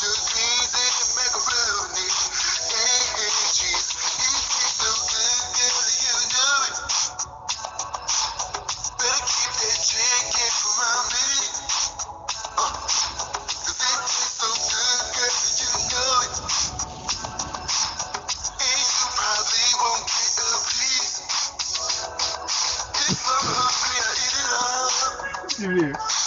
greens and macaroni and cheese. It tastes so good, girl, you know it. Better keep that chicken from me. 'Cause it tastes so good, girl, you know it. And you probably won't get a piece. If I'm hungry, I eat it all.